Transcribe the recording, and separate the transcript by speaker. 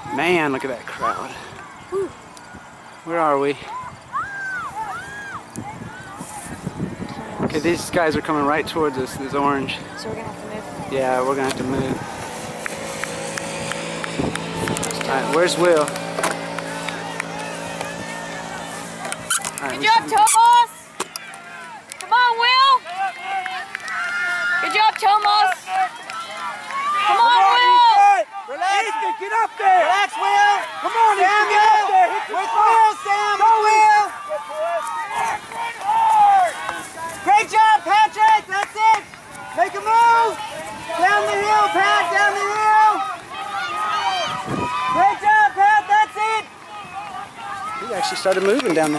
Speaker 1: Man, look at that crowd. Whew. Where are we? Okay, these guys are coming right towards us, this orange.
Speaker 2: So we're gonna have to move.
Speaker 1: Yeah, we're gonna have to move. Alright, where's Will? Right,
Speaker 2: good job, Thomas! Come on, Will! Good job, Thomas! Come on, Will!
Speaker 3: Relax! Ethan, get up there! Relax, Will! Come on, Sam,
Speaker 4: Ethan,
Speaker 3: get up there!
Speaker 4: With Will, Sam! With Will! Great job, Patrick! That's it! Make a move! Down the hill, Pat! Down the hill! Great job, Pat! That's it!
Speaker 1: He actually started moving down there.